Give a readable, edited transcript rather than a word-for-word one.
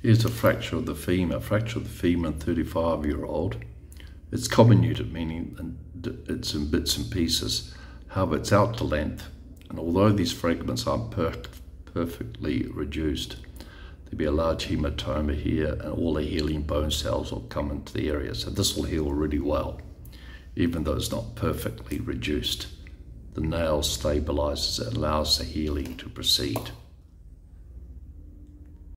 Here's a fracture of the femur. Fracture of the femur in a 35-year-old. It's comminuted, meaning it's in bits and pieces. However, it's out to length, and although these fragments aren't perfectly reduced, there'll be a large hematoma here, and all the healing bone cells will come into the area. So this will heal really well, even though it's not perfectly reduced. The nail stabilizes it, allows the healing to proceed.